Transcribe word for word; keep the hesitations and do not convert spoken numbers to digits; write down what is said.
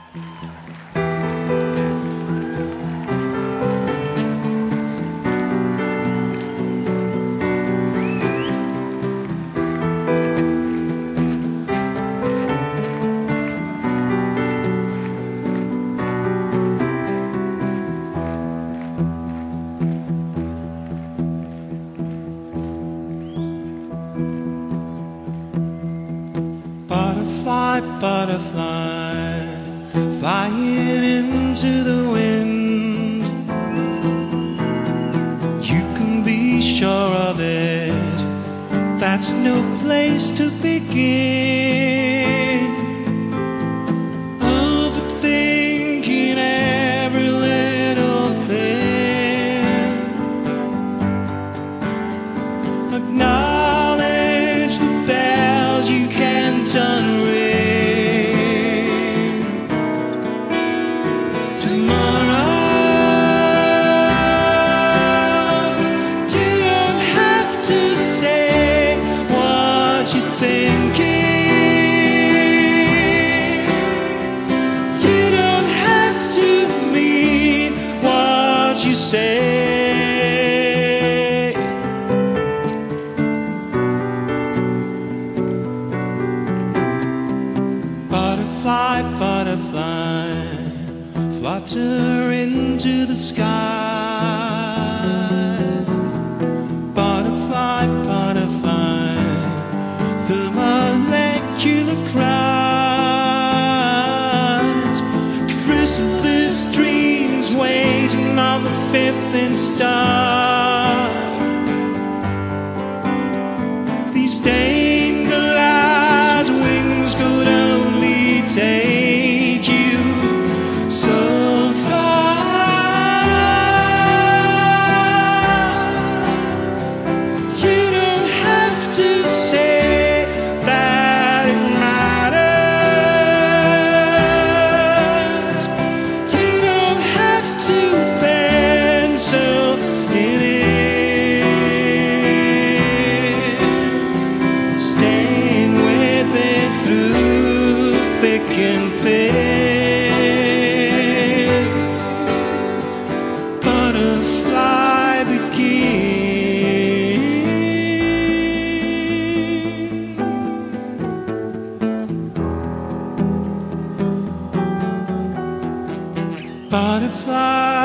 Butterfly, butterfly, flying into the wind. You can be sure of it, that's no place to begin. Overthinking every little thing. Acknowledge the bells you can't unring. Tomorrow you don't have to say what you're thinking. You don't have to mean what you say. Butterfly, butterfly, flutter into the sky. Butterfly, butterfly, through molecular cries. Chrysalis dreams waiting on the fifth star. These stained glass wings could only take you so far. You don't have to say that it matters. You don't have to pencil it in. Staying with it through thick and thin. Butterfly begin. Butterfly